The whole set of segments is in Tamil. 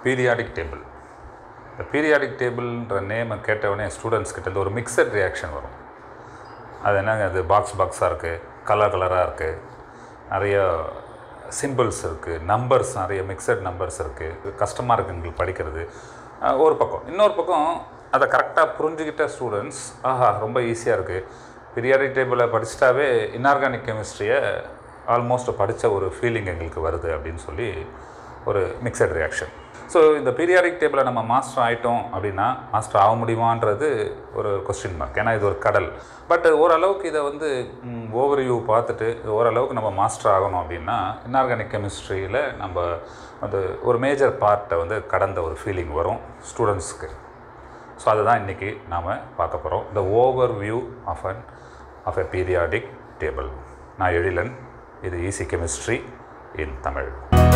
Periodic table. இந்த பீரியாடிக் டேபிள்ன்ற நேமை கேட்டவுடனே ஸ்டூடெண்ட்ஸ் கிட்ட ஒரு மிக்சட் ரியாக்ஷன் வரும். அது என்னங்க, அது பாக்ஸாக இருக்குது, கலராக இருக்குது, நிறைய சிம்பிள்ஸ் இருக்குது, நம்பர்ஸ் நிறைய மிக்சட் நம்பர்ஸ் இருக்குது, கஷ்டமாக இருக்குது எங்களுக்கு படிக்கிறது ஒரு பக்கம். இன்னொரு பக்கம் அதை கரெக்டாக புரிஞ்சுக்கிட்ட ஸ்டூடெண்ட்ஸ் ரொம்ப ஈஸியாக இருக்குது, பீரியாடிக் டேபிளை படிச்சிட்டாவே இன்ஆர்கானிக் கெமிஸ்ட்ரியை ஆல்மோஸ்ட் படித்த ஒரு ஃபீலிங் எங்களுக்கு வருது அப்படின்னு சொல்லி ஒரு மிக்சட் ரியாக்ஷன். ஸோ இந்த பீரியாடிக் டேபிளை நம்ம மாஸ்டர் ஆகிட்டோம் அப்படின்னா மாஸ்டர் ஆக முடியுமான்றது ஒரு கொஸ்டின் மார்க். ஏன்னா இது ஒரு கடல். பட் ஓரளவுக்கு இதை ஓவர்வியூ பார்த்துட்டு ஓரளவுக்கு நம்ம மாஸ்டர் ஆகணும் அப்படின்னா இன்ஆர்கானிக் கெமிஸ்ட்ரியில் நம்ம ஒரு மேஜர் பார்ட்டை கடந்த ஒரு ஃபீலிங் வரும் ஸ்டூடெண்ட்ஸ்க்கு. ஸோ அதுதான் இன்றைக்கி நாம் பார்க்க போகிறோம், the overview of a periodic table. நான் எழிலன், இது easy chemistry in Tamil.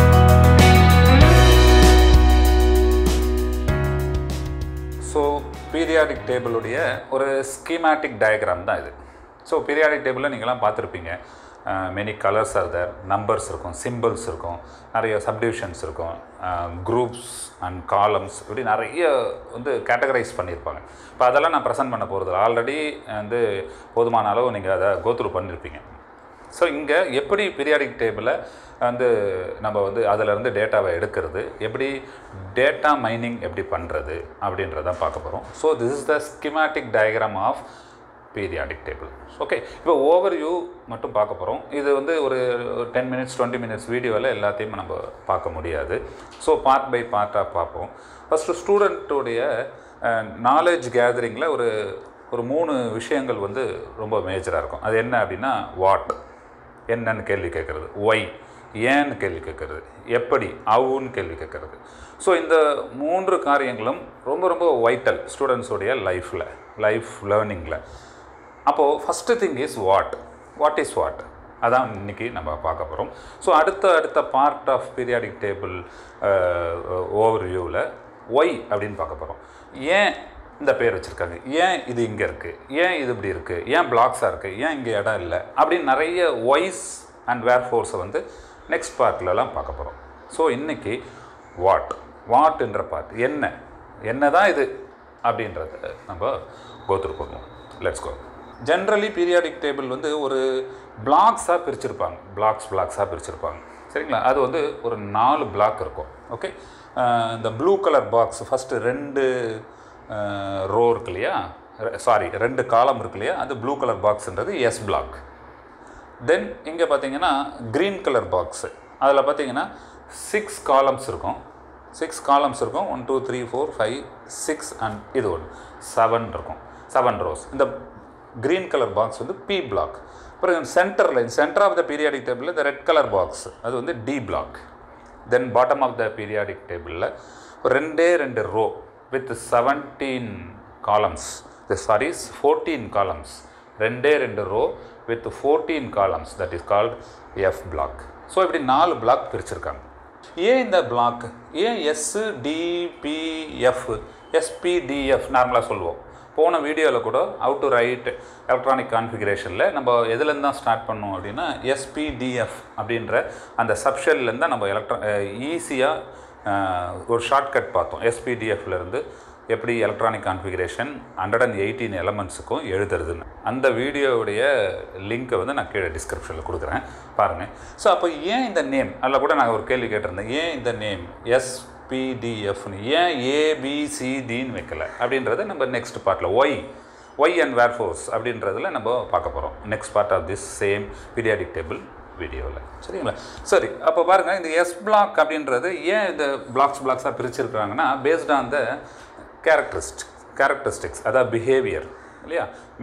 So periodic டேபிளுடைய ஒரு ஸ்கீமேட்டிக் டயக்ராம் தான் இது. ஸோ பீரியாடிக் டேபிளில் நீங்களாம் பார்த்துருப்பீங்க, many colours are there, numbers இருக்கும், சிம்பிள்ஸ் இருக்கும், நிறைய சப்டிவிஷன்ஸ் இருக்கும், குரூப்ஸ் அண்ட் காலம்ஸ், இப்படி நிறைய கேட்டகரைஸ் பண்ணியிருப்பாங்க. இப்போ அதெல்லாம் நான் ப்ரெசென்ட் பண்ண போகிறது ஆல்ரெடி போதுமான அளவு நீங்கள் அதை கோத்ரூ பண்ணியிருப்பீங்க. ஸோ இங்கே எப்படி பீரியாடிக் டேபிளை நம்ம அதிலேருந்து டேட்டாவை எடுக்கிறது, எப்படி டேட்டா மைனிங் எப்படி பண்ணுறது அப்படின்றதான் பார்க்க போகிறோம். So this is the schematic diagram of periodic table. Okay, இப்போ ஓவர்வியூ மட்டும் பார்க்க போகிறோம். இது ஒரு 10 minutes 20 minutes வீடியோவில் எல்லாத்தையும் நம்ம பார்க்க முடியாது. ஸோ பார்ட் பை பார்ட்டாக பார்ப்போம். ஃபஸ்ட்டு ஸ்டூடெண்ட்டுடைய நாலேஜ் கேதரிங்கில் ஒரு 3 விஷயங்கள் ரொம்ப மேஜராக இருக்கும். அது என்ன அப்படின்னா, வாட் என்னன்னு கேள்வி கேட்குறது, ஒய் ஏன்னு கேள்வி கேட்குறது, எப்படி அவுன்னு கேள்வி கேட்குறது. ஸோ இந்த 3 காரியங்களும் ரொம்ப ரொம்ப வைட்டல் ஸ்டூடெண்ட்ஸோடைய லைஃப் லேர்னிங்கில். அப்போது first thing is what is what, அதான் இன்றைக்கி நம்ம பார்க்க போகிறோம். ஸோ அடுத்த பார்ட் ஆஃப் பீரியாடிக் டேபிள் ஓவர்வியூவில் ஒய் அப்படின்னு பார்க்க போகிறோம். ஏன் இந்த பேர் வச்சுருக்காங்க, ஏன் இது இங்கே இருக்குது, ஏன் இது இப்படி இருக்குது, ஏன் பிளாக்ஸாக இருக்குது, ஏன் இங்கே இடம் இல்லை, அப்படின்னு நிறைய ஒய்ஸ் அண்ட் வேர் ஃபோர்ஸை நெக்ஸ்ட் பார்ட்லலாம் பார்க்க போகிறோம். ஸோ இன்றைக்கி வாட்ன்ற பார்ட் என்ன தான் இது அப்படின்றத நம்ம கோத்ரூ பண்ணுவோம். Let's go. Generally periodic table ஒரு பிளாக்ஸாக பிரிச்சிருப்பாங்க. சரிங்களா? அது ஒரு 4 பிளாக் இருக்கும். ஓகே, இந்த blue colour box first 2 row இருக்கு இல்லையா, 2 காலம் இருக்கு இல்லையா, அது ப்ளூ கலர் பாக்ஸ்ன்றது எஸ் பிளாக். தென் இங்கே பார்த்தீங்கன்னா க்ரீன் கலர் பாக்ஸு, அதில் பார்த்தீங்கன்னா 6 காலம்ஸ் இருக்கும். 1 2 3 4 5 6 அண்ட் இது 7 இருக்கும், 7 ரோஸ். இந்த green colour box P block. அப்புறம் சென்டர் ஆஃப் த பீரியாடிக் டேபிளில் இந்த ரெட் கலர் பாக்ஸ் அது D block. Then bottom of the periodic டேபிளில் 2 row with 17 columns, 14 columns, 2 row with 14 columns, that is called F block. So இப்படி 4 பிளாக் பிரிச்சிருக்காங்க. ஏன் இந்த பிளாக், ஏன் SDPF SPDF நார்மலாக சொல்லுவோம். போன வீடியோவில் கூட ஹவு டு ரைட் எலக்ட்ரானிக் கான்ஃபிகரேஷனில் நம்ம எதுலேருந்து தான் ஸ்டார்ட் பண்ணோம் அப்படின்னா SPDF அப்படின்ற அந்த சப்ஷெல்லேருந்து தான் நம்ம ஈஸியாக ஒரு ஷார்ட்கட் பார்த்தோம். SPDFலேருந்து எப்படி எலக்ட்ரானிக் கான்ஃபிகரேஷன் 118 எலமெண்ட்ஸுக்கும் எழுதுறதுன்னு அந்த வீடியோவுடைய லிங்க்கை நான் கீழே டிஸ்கிரிப்ஷனில் கொடுக்குறேன், பாருங்கள். ஸோ அப்போ ஏன் இந்த நேம், அதில் கூட நான் ஒரு கேள்வி கேட்டிருந்தேன், ஏன் இந்த நேம் SPDFன்னு ஏன் ABCDன்னு வைக்கல அப்படின்றத நம்ம நெக்ஸ்ட் பார்ட்டில் ஒய் அண்ட் வேர் ஃபோர்ஸ் அப்படின்றதில் நம்ம பார்க்க போகிறோம் next part of this same periodic table வீடியோவில். சரிங்களா? சரி, அப்போ பாருங்கள், இந்த எஸ் பிளாக் அப்படின்றது ஏன் இந்த பிளாக்ஸாக பிரிச்சிருக்கிறாங்கன்னா, பேஸ்ட் ஆன் த கேரக்டரிஸ்டிக்ஸ், அதாவது பிஹேவியர் இல்லையா.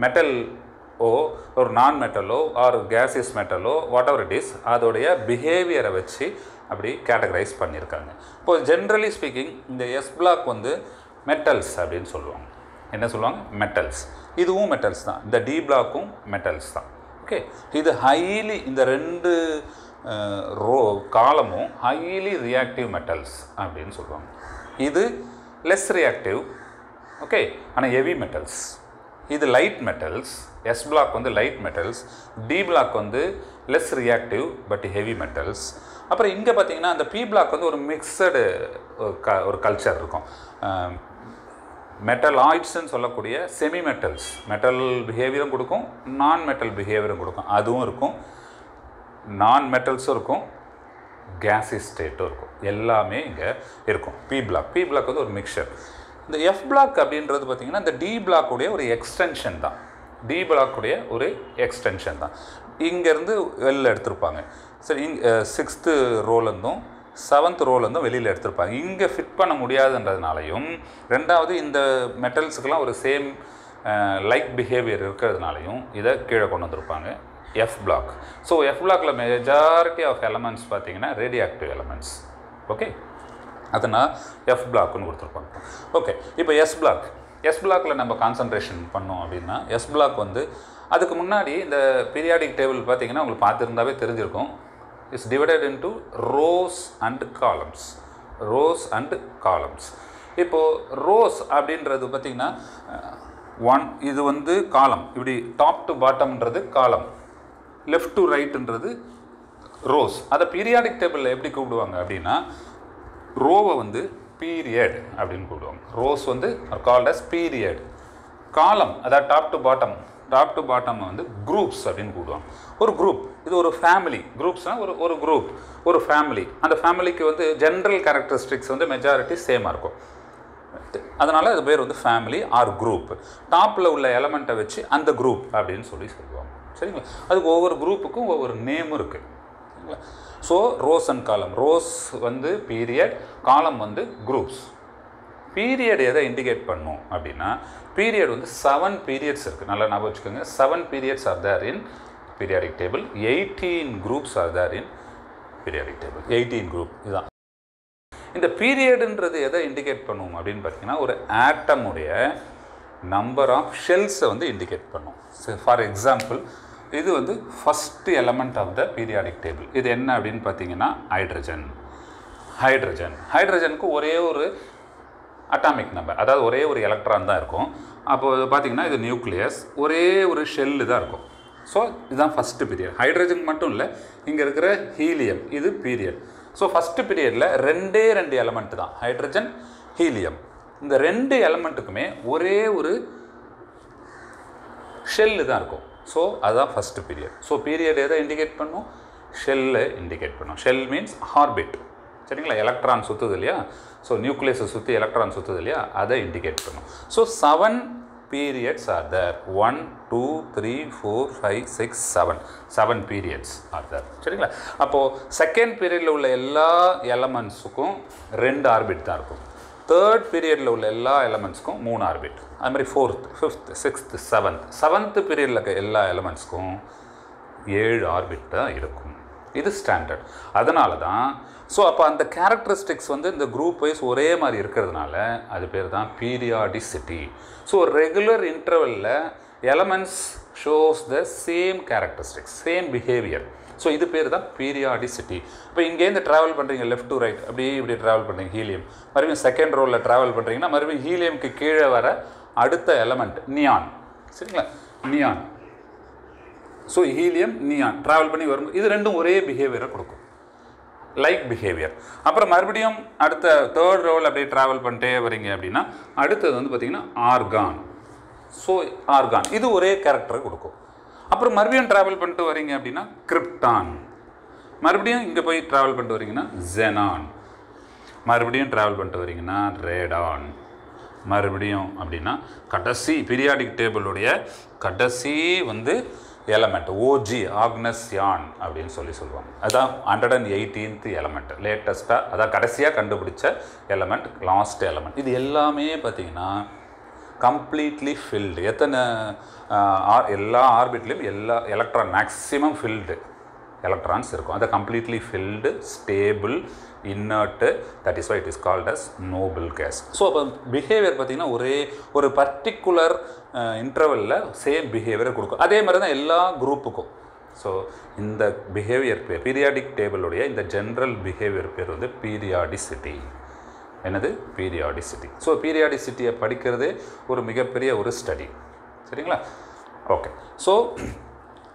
ஒரு நான் மெட்டலோ ஆர் கேசியஸ் மெட்டலோ வாட் எவர் இட் இஸ், அதோடைய பிஹேவியரை வச்சு அப்படி கேட்டகரைஸ் பண்ணியிருக்காங்க. இப்போது ஜென்ரலி ஸ்பீக்கிங் இந்த எஸ் பிளாக் மெட்டல்ஸ் அப்படின்னு சொல்லுவாங்க. என்ன சொல்லுவாங்க? மெட்டல்ஸ். இதுவும் மெட்டல்ஸ் தான். இந்த டி பிளாக்கும் மெட்டல்ஸ் தான். ஓகே, இது இந்த 2 ரோ காலமும் ஹைலி ரியாக்டிவ் மெட்டல்ஸ் அப்படின்னு சொல்லுவாங்க. இது லெஸ் ரியாக்டிவ், ஓகே, ஆனால் ஹெவி மெட்டல்ஸ். இது light metals. S block light metals, D block less reactive but heavy metals. அப்புறம் இங்கே பார்த்தீங்கன்னா அந்த பி பிளாக் வந்து ஒரு மிக்சடு ஒரு கல்ச்சர் இருக்கும். மெட்டலாய்ட்ஸ்ன்னு சொல்லக்கூடிய செமி மெட்டல்ஸ், மெட்டல் பிஹேவியரும் கொடுக்கும், நான் மெட்டல் பிஹேவியரும் கொடுக்கும். அதுவும் இருக்கும், நான் மெட்டல்ஸும் இருக்கும், கேஸி ஸ்டேட்டும் இருக்கும். எல்லாமே இங்கே இருக்கும். பி பிளாக் வந்து ஒரு மிக்சர். இந்த எஃப் பிளாக் அப்படின்றது பார்த்திங்கன்னா இந்த டி பிளாக்குடைய ஒரு எக்ஸ்டென்ஷன் தான். டி பிளாக்குடைய ஒரு எக்ஸ்டென்ஷன் தான். இங்கேருந்து வெளியில் எடுத்திருப்பாங்க. சரி, சிக்ஸ்த்து ரோலேருந்தும் 7th ரோலேருந்தும் வெளியில் எடுத்திருப்பாங்க. இங்கே ஃபிட் பண்ண முடியாதுன்றதுனாலையும், ரெண்டாவது இந்த மெட்டல்ஸுக்கெல்லாம் ஒரு சேம் லைக் பிஹேவியர் இருக்கிறதுனாலையும் இதை கீழே கொண்டு வந்திருப்பாங்க எஃப் பிளாக். ஸோ எஃப் பிளாக்கில் மெஜாரிட்டி ஆஃப் எலமெண்ட்ஸ் பார்த்திங்கன்னா ரேடியோ ஆக்டிவ் எலமெண்ட்ஸ். ஓகே, அதனால் எஃப் பிளாக்னு கொடுத்துருப்பாங்க. ஓகே, இப்போ எஸ் பிளாக்கில் நம்ம கான்சன்ட்ரேஷன் பண்ணோம் அப்படின்னா, எஸ் பிளாக் வந்து அதுக்கு முன்னாடி இந்த பீரியாடிக் டேபிள் பார்த்திங்கன்னா உங்களுக்கு பார்த்துருந்தாவே தெரிஞ்சிருக்கும். It's divided into rows and columns. இப்போது ரோஸ் அப்படின்றது பார்த்திங்கன்னா இது வந்து காலம், இப்படி டாப் டு பாட்டம்ன்றது காலம், லெஃப்ட் டு ரைட்டுன்றது ரோஸ். அதை பீரியாடிக் டேபிளில் எப்படி கூப்பிடுவாங்க அப்படின்னா, ரோவை வந்து பீரியட் அப்படின்னு கூப்பிடுவாங்க. ரோஸ் வந்து கால்ட் அஸ் பீரியட். காலம் அதாவது டாப் டு பாட்டம் வந்து குரூப்ஸ் அப்படின்னு கூப்பிடுவாங்க. ஒரு குரூப், இது ஒரு ஃபேமிலி. குரூப்ஸ்னால் ஒரு குரூப், ஒரு ஃபேமிலி. அந்த ஃபேமிலிக்கு வந்து ஜென்ரல் கேரக்டரிஸ்டிக்ஸ் வந்து மெஜாரிட்டி சேமாக இருக்கும். அதனால் அது பேர் வந்து ஃபேமிலி ஆர் குரூப். டாப்பில் உள்ள எலமெண்ட்டை வச்சு அந்த குரூப் அப்படின்னு சொல்லுவாங்க. சரிங்களா? அதுக்கு ஒவ்வொரு குரூப்புக்கும் ஒவ்வொரு நேமும் இருக்குது. சரிங்களா? So rows and column. Rows வந்து பீரியட், காலம் வந்து குரூப்ஸ். பீரியட் எதை இண்டிகேட் பண்ணும் அப்படின்னா, பீரியட் வந்து 7 பீரியட்ஸ் இருக்குது. நல்லா ஞாபகம் வச்சுக்கோங்க. 7 periods are there in periodic table. 18 groups are there in periodic table. 18 group இதுதான். இந்த பீரியடுன்றது எதை இண்டிகேட் பண்ணும் அப்படின்னு பார்த்தீங்கன்னா, ஒரு ஆட்டமுடைய நம்பர் ஆஃப் ஷெல்ஸை வந்து இண்டிகேட் பண்ணும். ஃபார் எக்ஸாம்பிள், இது வந்து first element of the periodic table. இது என்ன அப்படின்னு பார்த்தீங்கன்னா ஹைட்ரஜனுக்கு ஒரே ஒரு அட்டாமிக் நம்பர், அதாவது ஒரே ஒரு எலக்ட்ரான் தான் இருக்கும். அப்போது பார்த்திங்கன்னா இது நியூக்ளியஸ், ஒரே ஒரு ஷெல்லு தான் இருக்கும். ஸோ இதுதான் ஃபஸ்ட்டு பீரியட். ஹைட்ரஜன் மட்டும் இல்லை, இங்கே இருக்கிற ஹீலியம் இது பீரியட். ஸோ ஃபஸ்ட்டு பீரியடில் 2 எலமெண்ட் தான், ஹைட்ரஜன், ஹீலியம். இந்த 2 எலமெண்ட்டுக்குமே ஒரே ஒரு ஷெல்லு தான் இருக்கும். ஸோ அதுதான் ஃபஸ்ட்டு பீரியட். ஸோ பீரியட் எதை இண்டிகேட் பண்ணும்? ஷெல்லை இண்டிகேட் பண்ணும். Shell means orbit. சரிங்களா? எலக்ட்ரான் சுற்றுது இல்லையா? ஸோ நியூக்ளியஸை சுற்றி எலக்ட்ரான் சுற்றுது இல்லையா? அதை இண்டிகேட் பண்ணும். So 7 periods are there. 1, 2, 3, 4, 5, 6, 7 periods are there. சரிங்களா? அப்போது செகண்ட் பீரியடில் உள்ள எல்லா எலமெண்ட்ஸுக்கும் 2 ஆர்பிட் தான் இருக்கும். தேர்ட் பீரியடில் உள்ள எல்லா எலமெண்ட்ஸ்க்கும் 3 ஆர்பிட். அது மாதிரி 4th, 5th, 6th, 7th பீரியடில் இருக்க எல்லா எலமெண்ட்ஸ்க்கும் 7 ஆர்பிட் தான் இருக்கும். இது ஸ்டாண்டர்ட். அதனால தான் ஸோ அப்போ அந்த கேரக்டரிஸ்டிக்ஸ் வந்து இந்த குரூப் வைஸ் ஒரே மாதிரி இருக்கிறதுனால அது பேர் தான் பீரியாடிசிட்டி. ஸோ ரெகுலர் இன்டர்வலில் elements shows the same characteristics, same behaviour. So இது பேர் தான் பீரியாடிசிட்டி. இப்போ இங்கேருந்து ட்ராவல் பண்ணுறீங்க லெஃப்ட் டு ரைட், அப்படி இப்படி ட்ராவல் பண்ணுறீங்க ஹீலியம், மறுபடியும் செகண்ட் ரோவில் ட்ராவல் பண்ணுறீங்கன்னா மறுபடியும் ஹீலியம்க்கு கீழே வர அடுத்த எலமெண்ட் நியான். சரிங்களா? Neon. So helium, neon travel பண்ணி வரும். இது ரெண்டும் ஒரே பிஹேவியரை கொடுக்கும், லைக் பிஹேவியர். அப்புறம் மறுபடியும் அடுத்த தேர்ட் ரோவில் அப்படியே ட்ராவல் பண்ணிட்டே வரீங்க அப்படின்னா அடுத்தது வந்து பார்த்திங்கன்னா ஆர்கான். ஸோ ஆர்கான் இது ஒரே கேரக்டரை கொடுக்கும். அப்புறம் மறுபடியும் ட்ராவல் பண்ணிட்டு வரீங்க அப்படின்னா கிரிப்டான். மறுபடியும் இங்கே போய் ட்ராவல் பண்ணிட்டு வரீங்கன்னா ஜெனான். மறுபடியும் ட்ராவல் பண்ணிட்டு வரீங்கன்னா ரேடான். மறுபடியும் அப்படின்னா கடைசி பீரியாடிக் டேபிளுடைய கடைசி வந்து எலமெண்ட் ஓஜி ஆக்னஸ்யான் அப்படின்னு சொல்லுவாங்க. அதுதான் 118th எலமெண்ட், லேட்டஸ்ட்டாக அதான் கடைசியாக கண்டுபிடிச்ச எலமெண்ட், லாஸ்ட் எலமெண்ட். இது எல்லாமே பார்த்திங்கன்னா கம்ப்ளீட்லி ஃபில்டு. எல்லா ஆர்பிட்லேயும் எல்லா எலக்ட்ரான் மேக்ஸிமம் ஃபில்டு எலக்ட்ரான்ஸ் இருக்கும். அதை completely filled, stable, inert, that is why it is called as noble gas. So அப்போ பிஹேவியர் பார்த்திங்கன்னா ஒரு பர்டிகுலர் இன்டர்வலில் சேம் பிஹேவியரை கொடுக்கும். அதே மாதிரி தான் எல்லா குரூப்புக்கும். ஸோ இந்த பிஹேவியர் பேர் பீரியாடிக் டேபிளுடைய இந்த ஜென்ரல் பிஹேவியர் பேர் வந்து பீரியாடிசிட்டி. என்னது? பீரியாடிசிட்டி. ஸோ பீரியாடிசிட்டியை படிக்கிறதே ஒரு மிகப்பெரிய ஒரு ஸ்டடி. சரிங்களா? Okay. So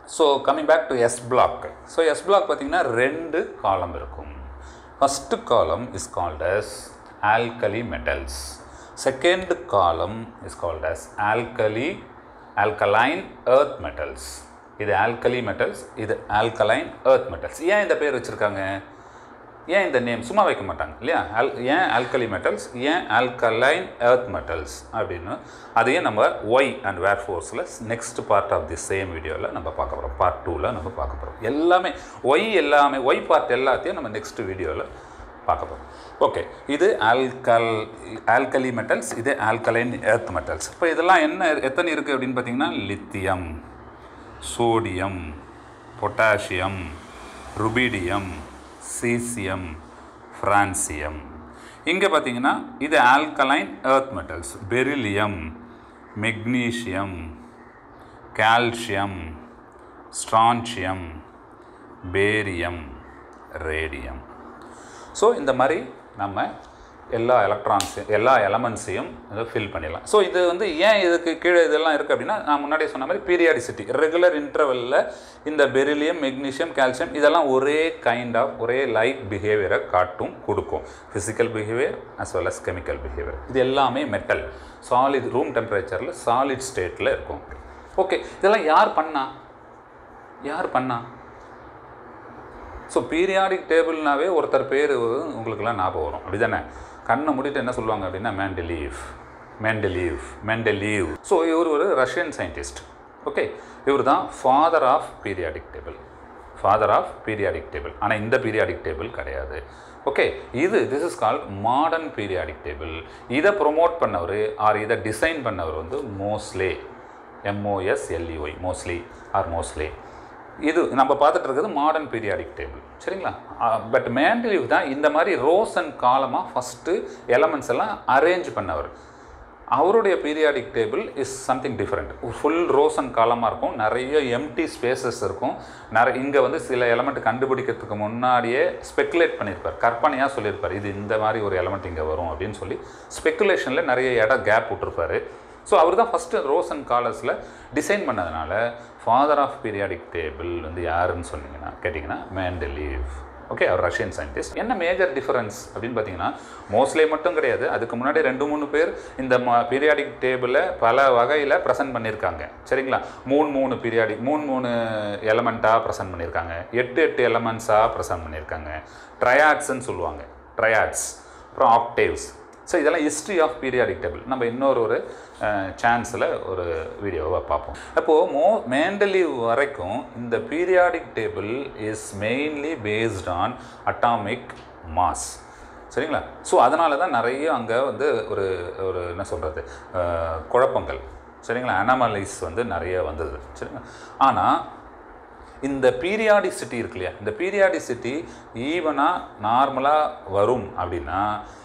so coming back to S block. So S block பார்த்திங்கன்னா 2 காலம் இருக்கும். First column is called as alkali metals. Second column is called as alkaline earth metals. இது ஆல்கலி மெட்டல்ஸ், இது ஆல்கலைன் எர்த் மெட்டல்ஸ். ஏன் இந்த பேர் வச்சுருக்காங்க? ஏன் இந்த நேம் சும்மா வைக்க மாட்டாங்க இல்லையா? ஏன் ஆல்கலி மெட்டல்ஸ், ஏன் ஆல்கலைன் எர்த் மெட்டல்ஸ் அப்படின்னு அதையும் நம்ம ஒய் அண்ட் வேர் ஃபோர்ஸில் next part of the same வீடியோவில் நம்ம பார்க்க போகிறோம். பார்ட் 2ல் நம்ம பார்க்க போகிறோம். எல்லாமே ஒய் பார்ட் எல்லாத்தையும் நம்ம நெக்ஸ்ட் வீடியோவில் பார்க்க போகிறோம். ஓகே, இது ஆல்கலி மெட்டல்ஸ், இது ஆல்கலைன் எர்த் மெட்டல்ஸ். இப்போ இதெல்லாம் எத்தனை இருக்குது அப்படின்னு பார்த்தீங்கன்னா lithium, sodium, potassium, rubidium, caesium, francium. இங்கே பார்த்தீங்கன்னா இது alkaline earth metals. Beryllium, magnesium, calcium, strontium, barium, radium. So இந்த மாதிரி நம்ம எல்லா எலமெண்ட்ஸையும் ஃபில் பண்ணிடலாம். ஸோ இது வந்து ஏன் இதுக்கு கீழே இதெல்லாம் இருக்குது அப்படின்னா, நான் முன்னாடியே சொன்ன மாதிரி பீரியாடிசிட்டி, ரெகுலர் இன்டர்வலில் இந்த பெரிலியம், மெக்னீஷியம், கால்சியம் இதெல்லாம் ஒரே லைக் பிஹேவியரை கொடுக்கும். Physical behaviour as well as chemical behaviour. இது எல்லாமே மெட்டல், சாலிட், ரூம் டெம்பரேச்சரில் சாலிட் ஸ்டேட்டில் இருக்கும். ஓகே, இதெல்லாம் யார் பண்ணா? ஸோ பீரியாடிக் டேபிள்னாவே ஒருத்தர் பேர் உங்களுக்கெல்லாம் ஞாபகம் வரும், அப்படி தானே? கண்ணை மூடிட்டு என்ன சொல்லுவாங்க அப்படின்னா மெண்டலீவ். ஸோ இவர் ஒரு ரஷ்யன் சயின்டிஸ்ட். ஓகே, இவர் தான் ஃபாதர் ஆஃப் பீரியாடிக் டேபிள். ஆனால் இந்த பீரியாடிக் டேபிள் கிடையாது. Okay, this is called modern periodic table. இதை ப்ரொமோட் பண்ணவர் இதை டிசைன் பண்ணவர் வந்து மோஸ்லே, MOSLEY, மோஸ்லே. இது நம்ம பார்த்துட்டு இருக்கிறது மாடர்ன் பீரியாடிக் டேபிள், சரிங்களா? பட் மெண்டலீவ் தான் இந்த மாதிரி ரோஸ் அண்ட் காலமாக ஃபஸ்ட்டு எலமெண்ட்ஸ் எல்லாம் அரேஞ்ச் பண்ணவர். அவருடைய periodic table is something different. Full rows and காலமாக இருக்கும், நிறைய எம்டி ஸ்பேசஸ் இருக்கும். இங்கே வந்து சில எலமெண்ட் கண்டுபிடிக்கிறதுக்கு முன்னாடியே ஸ்பெக்குலேட் பண்ணியிருப்பார், கற்பனையாக சொல்லியிருப்பார், இது இந்த மாதிரி ஒரு எலமெண்ட் இங்கே வரும் அப்படின்னு சொல்லி ஸ்பெக்குலேஷனில் நிறைய கேப் விட்டுருப்பார். ஸோ அவர் தான் ஃபஸ்ட்டு ரோஸ் அண்ட் காலர்ஸில் டிசைன் பண்ணதுனால ஃபாதர் ஆஃப் பீரியாடிக் டேபிள் வந்து யாருன்னு கேட்டிங்கன்னா மெண்டலீவ். ஓகே, அவர் ரஷ்யன் சயின்டிஸ்ட். என்ன மேஜர் டிஃபரன்ஸ் அப்படின்னு பார்த்தீங்கன்னா, மோஸ்ட்லே மட்டும் கிடையாது, அதுக்கு முன்னாடி 2-3 பேர் இந்த பீரியாடிக் டேபிளை பல வகையில் ப்ரெசென்ட் பண்ணியிருக்காங்க, சரிங்களா? 3 எலமெண்ட்டாக ப்ரெசென்ட் பண்ணியிருக்காங்க, 8 எலமெண்ட்ஸாக ப்ரெசென்ட் பண்ணியிருக்காங்க. ட்ரையாட்ஸ்ன்னு சொல்லுவாங்க, அப்புறம் ஆக்டேவ்ஸ். ஸோ இதெல்லாம் ஹிஸ்ட்ரி ஆஃப் பீரியாடிக் டேபிள். நம்ம இன்னொரு சான்ஸில் ஒரு வீடியோவை பார்ப்போம். அப்போது மெண்டலீவ் வரைக்கும் இந்த periodic table is mainly based on atomic mass, சரிங்களா? ஸோ அதனால தான் நிறைய அங்கே வந்து ஒரு என்ன சொல்கிறது குழப்பங்கள், சரிங்களா? அனாமலிஸ் வந்து நிறைய வந்தது, சரிங்களா? ஆனால் இந்த பீரியாடிசிட்டி இருக்கு இல்லையா, இந்த பீரியாடிசிட்டி ஈவனாக நார்மலாக வரும் அப்படின்னா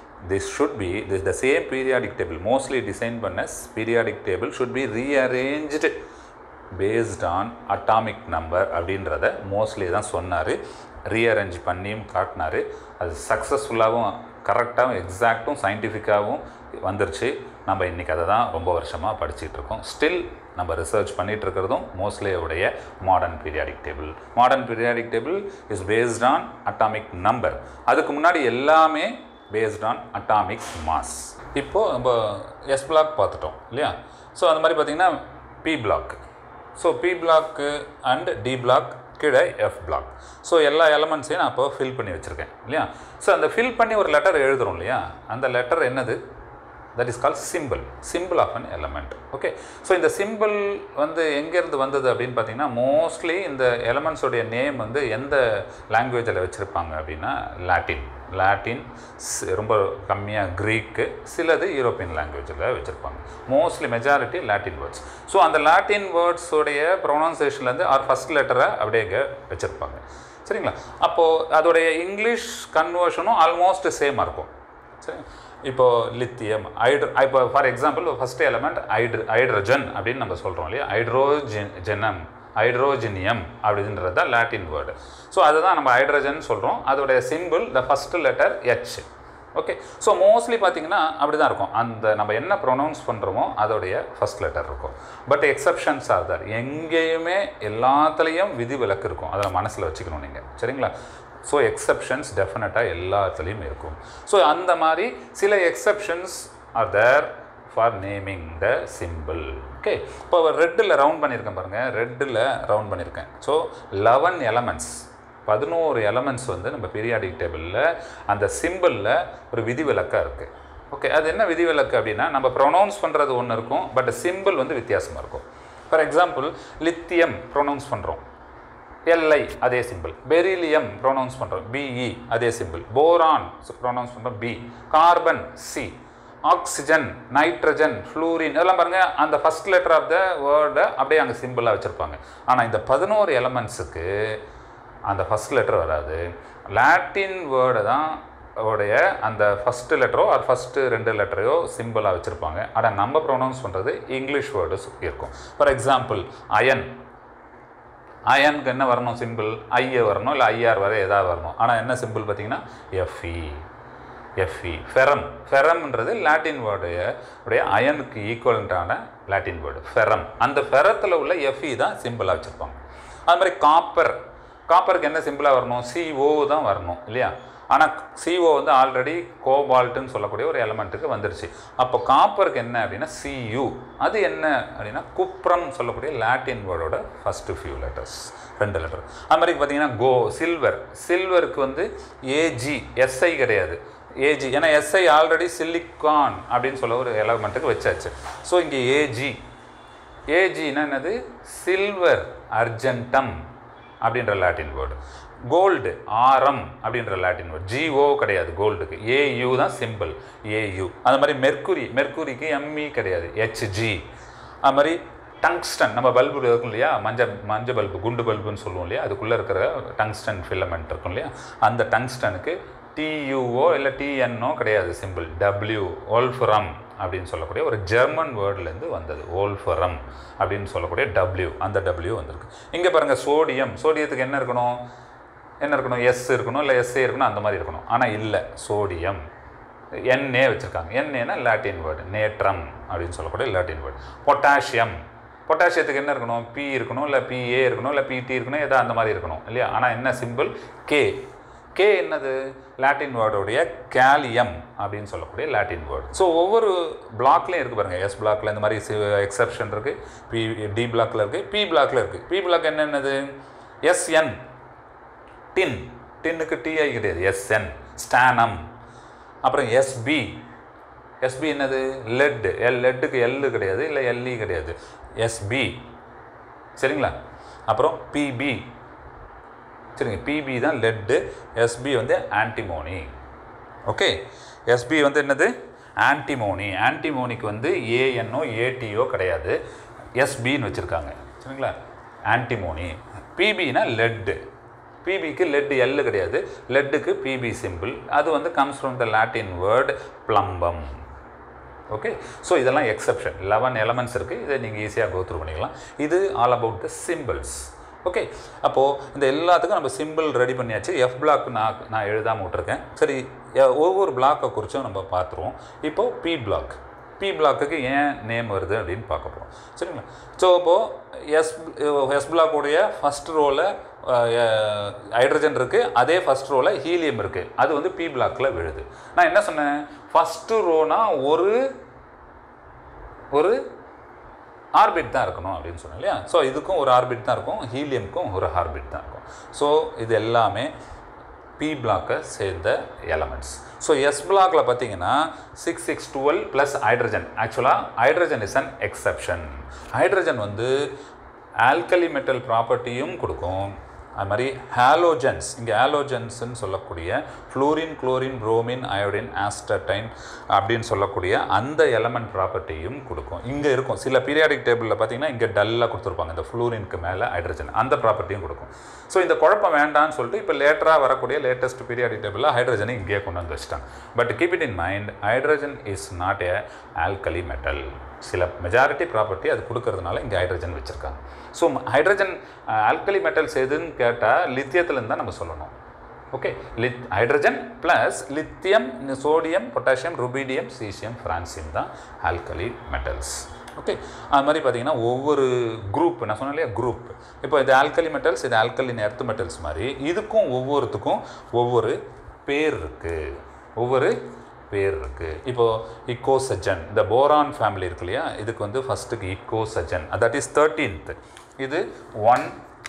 the same periodic table, mostly designed பண்ண periodic table should be rearranged based on atomic number அப்படின்றத மோஸ்ட்லி தான் சொன்னார். ரீஅரேஞ்ச் பண்ணியும் காட்டினார். அது சக்ஸஸ்ஃபுல்லாகவும் கரெக்டாகவும் எக்ஸாக்டும் சயின்டிஃபிக்காகவும் வந்துருச்சு. நம்ம இன்றைக்கி அதை தான் ரொம்ப வருஷமாக படிச்சுட்டு இருக்கோம். ஸ்டில் நம்ம ரிசர்ச் பண்ணிகிட்டு இருக்கிறதும் மோஸ்ட்லியோடைய modern periodic table is based on atomic number. அதுக்கு முன்னாடி எல்லாமே பேஸ்ட் ஆன் அட்டாமிக் மாஸ். இப்போது நம்ம எஸ் பிளாக் பார்த்துட்டோம் இல்லையா? ஸோ அந்த மாதிரி பார்த்திங்கன்னா P block. So P block and D block, கீழே எஃப் பிளாக். ஸோ எல்லா எலமெண்ட்ஸையும் நான் இப்போ ஃபில் பண்ணி வச்சுருக்கேன் இல்லையா? ஸோ அந்த ஃபில் பண்ணி ஒரு லெட்டர் எழுதுகிறோம் இல்லையா? அந்த லெட்டர் என்னது? That is called symbol of an element. Okay, so இந்த சிம்பிள் வந்து எங்கேருந்து வந்தது அப்படின்னு பார்த்தீங்கன்னா, மோஸ்ட்லி இந்த எலமெண்ட்ஸோடைய நேம் வந்து எந்த லாங்குவேஜில் வச்சுருப்பாங்க அப்படின்னா லாட்டின், ரொம்ப கம்மியாக க்ரீக்கு, சிலது யூரோப்பியன் லாங்குவேஜில் வச்சுருப்பாங்க. Mostly majority Latin words. So அந்த லாட்டின் வேர்ட்ஸோடைய ப்ரொனவுன்சியேஷன்லேருந்து ஃபஸ்ட் லெட்டரை அப்படியே வச்சுருப்பாங்க, சரிங்களா? அப்போது அதோடைய இங்கிலீஷ் கன்வர்ஷனும் ஆல்மோஸ்ட் சேமாக இருக்கும், சரி? இப்போது லித்தியம், இப்போ for example first element hydrogen அப்படின்னு நம்ம சொல்கிறோம் இல்லையா? ஹைட்ரோஜினியம் அப்படின்றது தான் லாட்டின் வேர்டு. ஸோ அதுதான் நம்ம ஹைட்ரஜன் சொல்கிறோம். அதோடைய symbol the first letter H, okay. So mostly பார்த்தீங்கன்னா அப்படி தான் இருக்கும். அந்த நம்ம என்ன ப்ரொனவுன்ஸ் பண்ணுறோமோ அதோடைய ஃபஸ்ட் லெட்டர் இருக்கும். But exceptions are there. எங்கேயுமே எல்லாத்துலேயும் விதி விலக்கு இருக்கும். அதை மனசில் வச்சுக்கணும் நீங்கள். சரிங்களா? ஸோ எக்ஸப்ஷன்ஸ் டெஃபினட்டாக எல்லாத்துலேயும் இருக்கும். ஸோ அந்த மாதிரி சில exceptions are there for naming the symbol. Okay. இப்போ ரெட்டில் ரவுண்ட் பண்ணியிருக்கேன் பாருங்கள். ரெட்டில் ரவுண்ட் பண்ணியிருக்கேன். ஸோ 11 எலமெண்ட்ஸ், 11 எலமெண்ட்ஸ் வந்து நம்ம பீரியாடிக் டேபிளில் அந்த சிம்பிளில் ஒரு விதிவிலக்காக இருக்குது. ஓகே. அது என்ன விதிவிலக்கு அப்படின்னா, நம்ம ப்ரொனவுன்ஸ் பண்ணுறது ஒன்று இருக்கும், பட் சிம்பிள் வந்து வித்தியாசமாக இருக்கும். ஃபார் எக்ஸாம்பிள், லித்தியம் ப்ரொனவுன்ஸ் பண்ணுறோம், எல்ஐ அதே சிம்பிள். பெரிலியம் ப்ரொனவுன்ஸ் பண்ணுறோம், பிஇ அதே சிம்பிள். போரான் ப்ரொனவுன்ஸ் பண்ணுறோம், B. Carbon, C. Oxygen, nitrogen, fluorine, இதெல்லாம் பாருங்கள் அந்த ஃபஸ்ட் லெட்டர் ஆஃப் த வேர்டை அப்படியே அங்கே சிம்பிளாக வச்சுருப்பாங்க. ஆனால் இந்த 11 எலமெண்ட்ஸுக்கு அந்த ஃபஸ்ட் லெட்டர் வராது. லாட்டின் வேர்டை தான் உடைய அந்த ஃபஸ்ட்டு லெட்டரோ அது ஃபஸ்ட்டு 2 லெட்டரையோ சிம்பிளாக வச்சுருப்பாங்க. ஆனால் நம்ம ப்ரொனவுன்ஸ் பண்ணுறது இங்கிலீஷ் வேர்டு இருக்கும். For example, iron. அயனுக்கு என்ன வரணும் சிம்பிள்? ஐஏ வரணும், இல்லை ஐஆர் வரை எதாவது வரணும். ஆனால் என்ன சிம்பிள் பார்த்தீங்கன்னா எஃப்இ. எஃப்இ. ஃபெரம். ஃபெரம்ன்றது லாட்டின் வேர்டைய அயனுக்கு ஈக்குவலண்ட்டான லாட்டின் வேர்டு ஃபெரம். அந்த ஃபெரத்தில் உள்ள எஃப்இ தான் சிம்பிளாக வச்சுருப்பாங்க. அது மாதிரி காப்பர். காப்பருக்கு என்ன சிம்பிளாக வரணும்? CO தான் வரணும் இல்லையா? ஆனால் CO வந்து ஆல்ரெடி கோபால்ட்டுன்னு சொல்லக்கூடிய ஒரு எலமெண்ட்டுக்கு வந்துருச்சு. அப்போ காப்பருக்கு என்ன அப்படின்னா CU. அது என்ன அப்படின்னா குப்ரம் சொல்லக்கூடிய லாட்டின் வேர்டோட ஃபஸ்ட்டு ஃபியூ லெட்டர்ஸ், 2 லெட்டர். அது மாதிரி பார்த்தீங்கன்னா சில்வர். சில்வருக்கு வந்து ஏஜி, SI கிடையாது, ஏஜி. ஏன்னா SI ஆல்ரெடி சிலிக்கான் அப்படின்னு சொல்ல ஒரு எலமெண்ட்டுக்கு வச்சாச்சு. ஸோ இங்கே ஏஜி. ஏஜின்னா என்னது? சில்வர் அர்ஜென்டம் அப்படின்ற லாட்டின் வேர்டு. கோல்டு, ஆரம் அப்படின்ற லாட்டின் வேர்டு. GO கிடையாது கோல்டுக்கு, AU தான் சிம்பிள், AU. அது மாதிரி மெர்க்குரி. மெர்க்குரிக்கு ME கிடையாது, HG. அது மாதிரி டங்ஸ்டன், நம்ம பல்பு இருக்கும் இல்லையா, மஞ்சள் பல்பு, குண்டு பல்புன்னு சொல்லுவோம் இல்லையா, அதுக்குள்ளே இருக்கிற டங்ஸ்டன் ஃபிலமெண்ட் இருக்கும் இல்லையா, அந்த டங்ஸ்டனுக்கு TUO இல்லை TNO கிடையாது சிம்பிள், W. ஓல்ஃபரம் அப்படின்னு சொல்லக்கூடிய ஒரு ஜெர்மன் வேர்ட்லேருந்து வந்தது, ஓல்ஃபரம் அப்படின்னு சொல்லக்கூடிய W. அந்த W வந்திருக்கு. இங்கே பாருங்கள் சோடியம். சோடியத்துக்கு என்ன இருக்கணும்? S இருக்கணும், இல்லை SA இருக்கணும், அந்த மாதிரி இருக்கணும். ஆனால் இல்லை, சோடியம். NA வச்சுருக்காங்க. NAனா லாட்டின் வேர்டு, நேட்ரம் அப்படின்னு சொல்லக்கூடிய லாட்டின் வேர்டு. பொட்டாசியம். பொட்டாசியத்துக்கு என்ன இருக்கணும்? P இருக்கணும், இல்லை PA இருக்கணும், இல்லை PT இருக்கணும், ஏதோ அந்த மாதிரி இருக்கணும் இல்லையா? ஆனால் என்ன சிம்பிள்? K. K என்னது? லாட்டின் வேர்டோடைய கேலியம் அப்படின்னு சொல்லக்கூடிய லாட்டின் வேர்டு. ஸோ ஒவ்வொரு பிளாக்லேயும் இருக்குது பாருங்கள். S பிளாக்ல இந்த மாதிரி எக்ஸப்ஷன் இருக்குது, D பிளாக்ல இருக்குது, P பிளாக்ல இருக்குது. P பிளாக் என்னென்னது? SN. டின். டின்னுக்கு TI கிடையாது, SN. ஸ்டானம். அப்புறம் SB. SB என்னது? லெட். லெட்டுக்கு L கிடையாது, இல்லை LE கிடையாது, SB. சரிங்களா? அப்புறம் PB. சரிங்க, PB தான் லெட்டு, SB வந்து ஆன்டிமோனி. ஓகே. SB வந்து என்னது? ஆன்டிமோனி. ஆன்டிமோனிக்கு வந்து ANO ATO கிடையாது, SBன்னு வச்சுருக்காங்க. சரிங்களா? ஆன்டிமோனி. PBனா லெட்டு. PBக்கு லெட் L கிடையாது, லெட்டுக்கு PB சிம்பிள். அது வந்து comes from the Latin word plumbum. Okay. So இதெல்லாம் எக்ஸப்ஷன். 11 எலமெண்ட்ஸ் இருக்குது. இதை நீங்கள் ஈஸியாக கோ த்ரூ பண்ணிக்கலாம். இது all about the symbols. Okay. அப்போது இந்த எல்லாத்துக்கும் நம்ம சிம்பிள் ரெடி பண்ணியாச்சு. F பிளாக் நான் எழுதாமல் விட்டுருக்கேன். சரி, ஒவ்வொரு பிளாக்கை குறித்தும் நம்ம பார்த்துருவோம். இப்போது P பிளாக். P பிளாக்குக்கு ஏன் நேம் வருது அப்படின்னு பார்க்க போகிறோம். சரிங்களா? ஸோ இப்போது S பிளாக்குடைய ஃபஸ்ட் ரோவில் ஹைட்ரஜன் இருக்குது, அதே ஃபஸ்ட் ரோவில் ஹீலியம் இருக்குது. அது வந்து P பிளாக்கில் விழுது. நான் என்ன சொன்னேன்? ஃபஸ்ட்டு ரோனா ஒரு ஆர்பிட் தான் இருக்கணும் அப்படின்னு சொன்னேன் இல்லையா? ஸோ இதுக்கும் ஒரு ஆர்பிட் தான் இருக்கும், ஹீலியமுக்கும் ஒரு ஆர்பிட் தான் இருக்கும். ஸோ இது எல்லாமே P பிளாக்கை சேர்ந்த எலமெண்ட்ஸ். ஸோ S பிளாக்கில் பார்த்தீங்கன்னா 6 6 12 ப்ளஸ் ஹைட்ரஜன். ஆக்சுவலாக hydrogen is an exception. Hydrogen வந்து ஆல்கலி மெட்டல் ப்ராப்பர்ட்டியும் கொடுக்கும். அது மாதிரி ஹாலோஜன்ஸ், இங்கே ஹாலோஜன்ஸ்ன்னு சொல்லக்கூடிய fluorine, chlorine, bromine, iodine, astatine அப்படின்னு சொல்லக்கூடிய அந்த எலமெண்ட் ப்ராப்பர்ட்டியும் கொடுக்கும். இங்கே இருக்கும் சில பீரியாடிக் டேபிளில் பார்த்தீங்கன்னா இங்கே டல்லாக கொடுத்துருப்பாங்க, இந்த ஃப்ளூரினுக்கு மேலே ஹைட்ரஜன், அந்த ப்ராப்பர்ட்டியும் கொடுக்கும். ஸோ இந்த குழப்பம் வேண்டான்னு சொல்லிட்டு இப்போ லேட்டராக வரக்கூடிய லேட்டஸ்ட் பீரியாடிக் டேபிளில் ஹைட்ரஜனை இங்கேயே கொண்டு வந்து வச்சுட்டாங்க. But keep it in mind, hydrogen is not a alkali metal. சில மெஜாரிட்டி ப்ராப்பர்ட்டி அது கொடுக்கறதுனால இங்கே ஹைட்ரஜன் வச்சுருக்காங்க. ஸோ ஹைட்ரஜன் ஆல்கலி மெட்டல்ஸ் எதுன்னு கேட்டால் லித்தியத்துலேருந்து தான் நம்ம சொல்லணும். Okay, hydrogen plus lithium, sodium, potassium, rubidium, caesium, francium தான் ஆல்கலி மெட்டல்ஸ். ஓகே, அது மாதிரி பார்த்தீங்கன்னா ஒவ்வொரு குரூப், நான் சொன்னேன் இல்லையா குரூப், இப்போ இது ஆல்கலி மெட்டல்ஸ், இது ஆல்கலின் எர்த் மெட்டல்ஸ் மாதிரி இதுக்கும் ஒவ்வொருத்துக்கும் ஒவ்வொரு பேர் இருக்குது, ஒவ்வொரு பேர் இருக்குது. இப்போது இக்கோசஜன், இந்த போரான் ஃபேமிலி இருக்கு இல்லையா, இதுக்கு வந்து ஃபஸ்ட்டுக்கு இக்கோசஜன், தட் இஸ் 13th. இது 1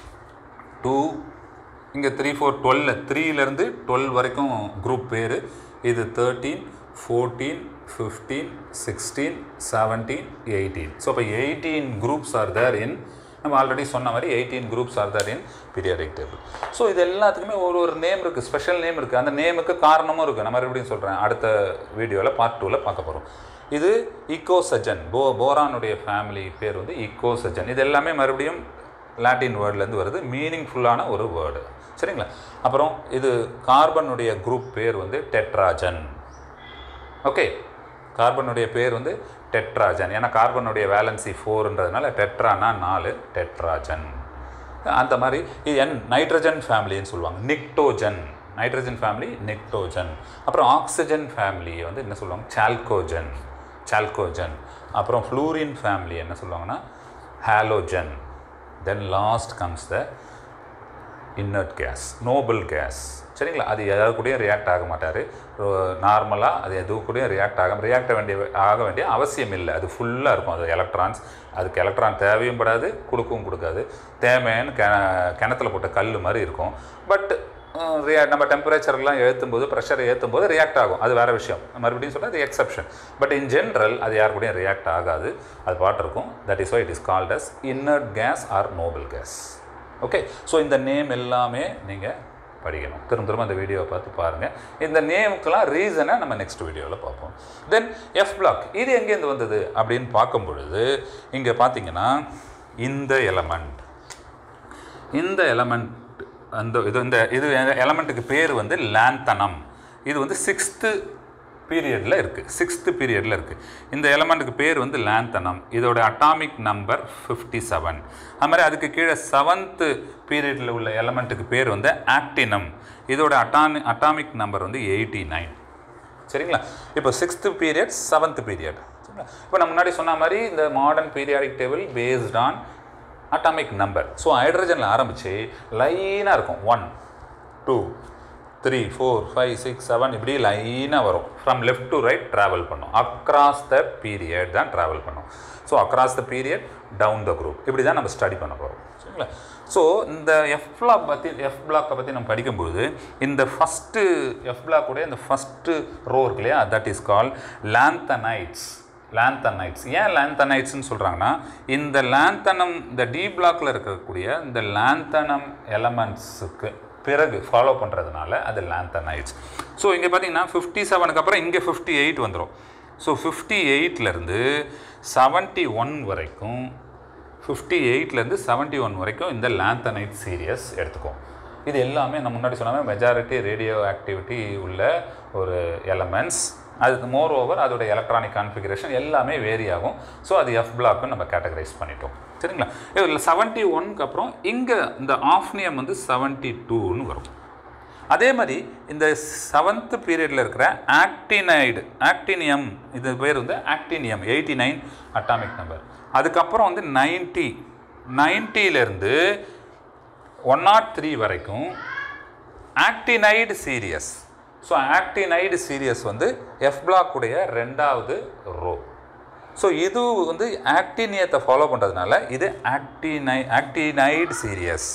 2 இங்கே 3 4 12, 3லேருந்து 12 வரைக்கும் குரூப் பேர். இது 13 14 15 16 17 18. ஸோ இப்போ 18 groups are there in, நம்ம ஆல்ரெடி சொன்ன மாதிரி 18 groups are there in periodic table. So இது எல்லாத்துக்குமே ஒரு நேம் இருக்குது, ஸ்பெஷல் நேம் இருக்குது. அந்த நேமுக்கு காரணமும் இருக்குது. நான் மறுபடியும் சொல்கிறேன், அடுத்த வீடியோவில் பார்ட் 2ல் பார்க்க போகிறோம். இது இக்கோசஜன், போரானுடைய ஃபேமிலி பேர் வந்து இக்கோசஜன். இது எல்லாமே மறுபடியும் லாட்டின் வேர்ட்லேருந்து வருது, மீனிங்ஃபுல்லான ஒரு வேர்டு. சரிங்களா? அப்புறம் இது கார்பனுடைய குரூப் பேர் வந்து டெட்ராஜன். ஓகே, கார்பனுடைய பேர் வந்து டெட்ராஜன். ஏன்னா கார்பனுடைய வேலன்சி 4ன்றதுனால டெட்ரானா 4, டெட்ராஜன். அந்த மாதிரி இது நைட்ரஜன் ஃபேமிலின்னு சொல்லுவாங்க, நிக்டோஜன். Nitrogen family நிக்டோஜன். அப்புறம் ஆக்சிஜன் ஃபேமிலி வந்து என்ன சொல்லுவாங்க, சால்கோஜன், சால்கோஜன். அப்புறம் ஃப்ளூரின் ஃபேமிலி என்ன சொல்லுவாங்கன்னா halogen. Then last comes the inert gas, noble gas. சரிங்களா? அது எதாவது கூடயும் ரியாக்ட் ஆக மாட்டார் நார்மலாக, அது எது கூடயும் ரியாக்ட் ஆக வேண்டிய அவசியம் இல்லை. அது ஃபுல்லாக இருக்கும், அது எலக்ட்ரான்ஸ். அதுக்கு எலக்ட்ரான் தேவையும் படாது, கொடுக்கவும் கொடுக்காது. தேவைன்னு கிணத்துல போட்ட கல் மாதிரி இருக்கும். பட் நம்ம டெம்பரேச்சர்லாம் ஏற்றும்போது, ப்ரெஷரை ஏற்றும்போது ரியாக்ட் ஆகும், அது வேறு விஷயம். மறுபடியும் சொல்ல அது எக்ஸப்ஷன். பட் இன் ஜென்ரல் அது யார் கூடயும் ரியாக்ட் ஆகாது, அது பாட்டு இருக்கும். That is why it is called as inert gas or noble gas. Okay, so இந்த நேம் எல்லாமே நீங்கள் படிக்கணும். திரும்ப அந்த வீடியோவை பார்த்து பாருங்கள். இந்த நேமுக்கெல்லாம் ரீசனை நம்ம நெக்ஸ்ட் வீடியோவில் பார்ப்போம். தென் எஃப் பிளாக், இது எங்கேருந்து வந்தது அப்படின்னு பார்க்கும் பொழுது இங்கே பார்த்தீங்கன்னா இந்த எலமெண்ட் இது எலமெண்ட்டுக்கு பேர் வந்து லாந்தனம். இது வந்து 6th பீரியடில் இருக்குது. இந்த எலமெண்ட்டுக்கு பேர் வந்து லாந்தனம். இதோட அட்டாமிக் நம்பர் 57. அது மாதிரி அதுக்கு கீழே 7th பீரியடில் உள்ள எலமெண்ட்டுக்கு பேர் வந்து ஆக்டினம். இதோட அட்டாமிக் நம்பர் வந்து 89. சரிங்களா? இப்போ 6th பீரியட், 7th பீரியட். சரிங்களா? இப்போ நான் முன்னாடி சொன்ன மாதிரி இந்த modern periodic table based on atomic number. So ஹைட்ரஜனில் ஆரம்பித்து லைனாக இருக்கும், 1 2 3 4 5 6 7 இப்படி லைனாக வரும். From left to right travel பண்ணும். அக்ராஸ் த பீரியட் தான் ட்ராவல் பண்ணும். So across the period, down the group, இப்படி தான் நம்ம ஸ்டடி பண்ண போகிறோம். சரிங்களா? ஸோ இந்த எஃப் பிளாக்கை பற்றி நம்ம படிக்கும்போது இந்த ஃபஸ்ட்டு எஃப் பிளாக்குடைய இந்த ஃபஸ்ட்டு ரோ இருக்கு இல்லையா, தட் இஸ் கால் லாந்தனைட்ஸ். ஏன் லாந்தனைட்ஸ்ன்னு சொல்கிறாங்கன்னா, இந்த லாந்தனம், இந்த டி பிளாக்கில் இருக்கக்கூடிய இந்த லாந்தனம் எலமெண்ட்ஸுக்கு பிறகு ஃபாலோ பண்ணுறதுனால அது லாந்தனைட்ஸ். ஸோ இங்கே பார்த்தீங்கன்னா 57க்கு அப்புறம் இங்கே 58 வந்துடும். ஸோ 58லேருந்து 71 வரைக்கும், 58லேருந்து 71 வரைக்கும் இந்த லாந்தனைட் சீரியஸ் எடுத்துக்கும். இது எல்லாமே நம்ம முன்னாடி சொன்னாமல் மெஜாரிட்டி ரேடியோ ஆக்டிவிட்டி உள்ள ஒரு எலமெண்ட்ஸ். அது மோர் ஓவர் அதோட எலக்ட்ரானிக் கான்ஃபிகரேஷன் எல்லாமே வேரி ஆகும். ஸோ அது எஃப் பிளாக்குன்னு நம்ம கேட்டகரைஸ் பண்ணிட்டோம். சரிங்களா? இதில் 71க்கு அப்புறம் இங்கே இந்த ஆஃப்னியம் வந்து 72ன்னு வரும். அதே மாதிரி இந்த 7th பீரியடில் இருக்கிற ஆக்டினியம், இது பேர் வந்து ஆக்டினியம், 89 அட்டாமிக் நம்பர். அதுக்கப்புறம் வந்து 90லேருந்து 103 வரைக்கும் actinide series. So actinide series வந்து எஃப் பிளாக் உடைய 2வது ரோ. ஸோ இது வந்து ஆக்டினியத்தை ஃபாலோ பண்ணுறதுனால இது ஆக்டினைடு சீரியஸ்.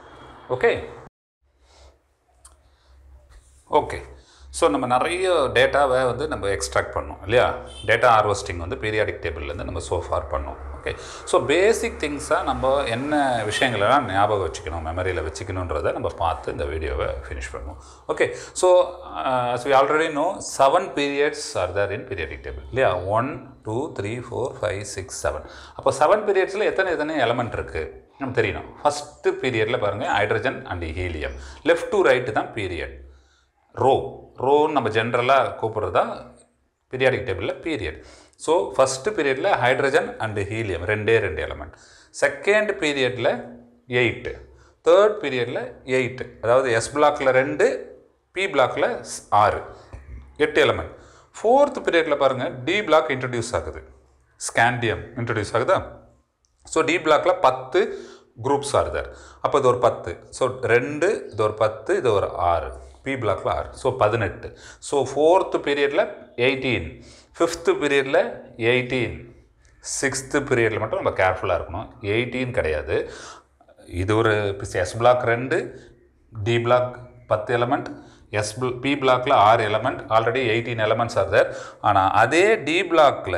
ஓகே, ஸோ நம்ம நிறைய டேட்டாவை வந்து நம்ம எக்ஸ்ட்ராக்ட் பண்ணோம் இல்லையா. டேட்டா ஹார்வெஸ்டிங் வந்து பீரியாடிக் டேபிள்லேருந்து நம்ம சோஃபார் பண்ணோம். ஓகே, ஸோ பேசிக் திங்ஸாக நம்ம என்ன விஷயங்களெல்லாம் ஞாபகம் வச்சுக்கணும், மெமரியில் வச்சுக்கணுன்றதை நம்ம பார்த்து இந்த வீடியோவை ஃபினிஷ் பண்ணுவோம். Okay, so as we already know 7 periods are there in periodic table இல்லையா. 1 2 3 4 5 6 7. அப்போ 7 பீரியட்ஸில் எத்தனை எலமெண்ட் இருக்குது நம்ம தெரியணும். ஃபஸ்ட்டு பீரியடில் பாருங்கள் hydrogen and helium. Left to right தான் பீரியட். ரோன்னு நம்ம ஜென்ரலாக கூப்பிட்றது தான் பீரியாடிக் டேபிளில் பீரியட். ஸோ ஃபஸ்ட்டு பீரியடில் hydrogen and helium 2 element. Second பீரியடில் 8, தேர்ட் பீரியடில் 8, அதாவது எஸ் பிளாக்கில் 2, பி பிளாக்கில் 6 8 எலமெண்ட். 4th பீரியடில் பாருங்கள் டி பிளாக் இன்ட்ரடியூஸ் ஆகுது, ஸ்காண்டியம் இன்ட்ரடியூஸ் ஆகுதா. ஸோ டி பிளாக்கில் 10 குரூப்ஸ் ஆர் தேர். அப்போ இது ஒரு 10, ஸோ 2 இது ஒரு 10 இது ஒரு 6, பி பிளாக்கில் 6, ஸோ 18. ஸோ 4th பீரியடில் 18, 5th பீரியடில் 18, 6th பீரியடில் மட்டும் நம்ம கேர்ஃபுல்லாக இருக்கணும். 18 கிடையாது, இது ஒரு S block 2, D block 10 element, P பிளாக்கில் 6 element, already 18 elements are there. ஆனால் அதே டி பிளாக்கில்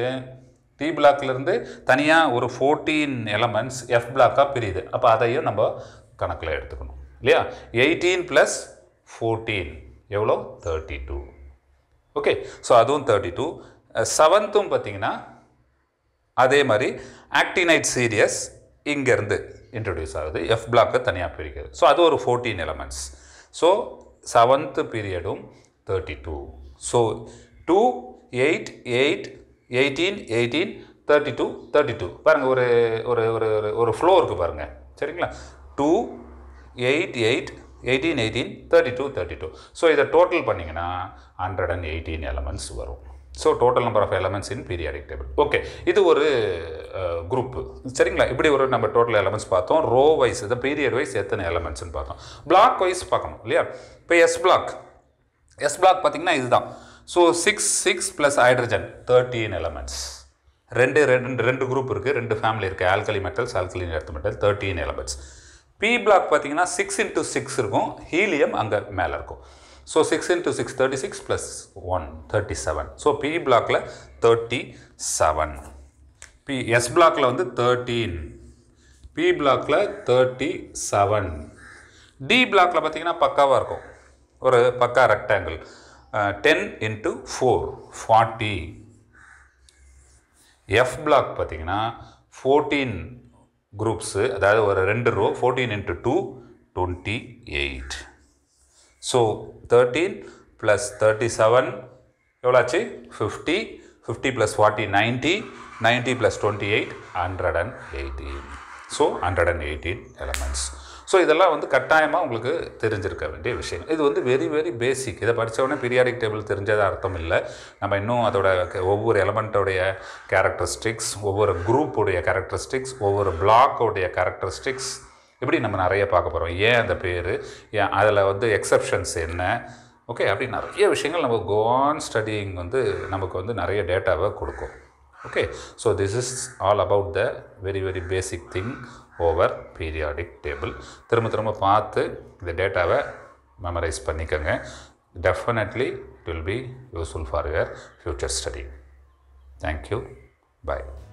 இருந்து தனியாக ஒரு 14 எலமெண்ட்ஸ் எஃப் பிளாக்காக பிரியுது. அப்போ அதையும் நம்ம கணக்கில் எடுத்துக்கணும் இல்லையா. 18 + 14 எவ்வளோ? 32. ஓகே, ஸோ அதுவும் 32. 7th பார்த்தீங்கன்னா அதே மாதிரி ஆக்டினைட் சீரியஸ் இங்கேருந்து இன்ட்ரடியூஸ் ஆகுது, எஃப் பிளாக்கை தனியாக பிரிக்கிறது. ஸோ அது ஒரு 14 எலமெண்ட்ஸ். So 7th பீரியடும் 32. ஸோ 2, 8, 8, 18, 18, 32, 32. பாருங்கள், ஒரு ஒரு ஒரு ஒரு ஃப்ளோ இருக்குது பாருங்கள், சரிங்களா. 2, 8, 8, 18, 18, 32, 32. ஸோ இதை டோட்டல் பண்ணிங்கன்னா 118 எலமெண்ட்ஸ் வரும். So total number of elements in periodic table. Okay, இது ஒரு குரூப்பு, சரிங்களா. இப்படி ஒரு நம்ம டோட்டல் எலமெண்ட்ஸ் பார்த்தோம். ரோ வைஸ், இந்த பீரியட் வைஸ் எத்தனை எலமெண்ட்ஸ்னு பார்த்தோம். பிளாக் வைஸ் பார்க்கணும் இல்லையா. இப்போ எஸ் பிளாக் பார்த்தீங்கன்னா இதுதான். So 6, 6 + hydrogen 13 elements. ரெண்டு குரூப் இருக்குது, 2 ஃபேமிலி இருக்குது, alkali metals, alkaline earth metal, 13 elements. P block பார்த்தீங்கன்னா 6 × 6 இருக்கும், ஹீலியம் அங்கே மேலே இருக்கும். ஸோ 6 × 6 36 + 1 37. ஸோ பி பிளாக்கில் 37, எஸ் பிளாக்கில் வந்து 13, பி பிளாக்கில் 37. டி பிளாக்கில் பார்த்தீங்கன்னா பக்காவாக இருக்கும், ஒரு பக்கா ரெக்டாங்கிள், 10 × 4 40. எஃப் பிளாக் பார்த்தீங்கன்னா 14 குரூப்ஸு, அதாவது ஒரு 2 ரோ, 14 × 2 28. ஸோ 13 + 37 எவ்வளோ ஆச்சு? 50, 50 + 40 90, 90 + 28 118. So 118 elements. ஸோ இதெல்லாம் வந்து கட்டாயமாக உங்களுக்கு தெரிஞ்சிருக்க வேண்டிய விஷயம். இது வந்து வெரி வெரி பேசிக். இதை படித்தவொடனே பீரியாடிக் டேபிள் தெரிஞ்சதாக அர்த்தம் இல்லை. நம்ம இன்னும் அதோட ஒவ்வொரு எலமெண்ட்டோடைய கேரக்டரிஸ்டிக்ஸ், ஒவ்வொரு குரூப்புடைய கேரக்டரிஸ்டிக்ஸ், ஒவ்வொரு பிளாக்கோடைய கேரக்டரிஸ்டிக்ஸ், இப்படி நம்ம நிறைய பார்க்க போகிறோம். ஏன் அந்த பேர், ஏன் அதில் வந்து எக்ஸப்ஷன்ஸ் என்ன, ஓகே, அப்படி நிறைய விஷயங்கள் நம்ம கோஆன் ஸ்டடியிங் வந்து நமக்கு வந்து நிறைய டேட்டாவை கொடுக்கும். Okay, so this is all about the very very basic thing over periodic table. திரும்ப பார்த்து இந்த டேட்டாவை மெமரைஸ் பண்ணிக்கோங்க. Definitely it will be useful for your future study. Thank you, bye.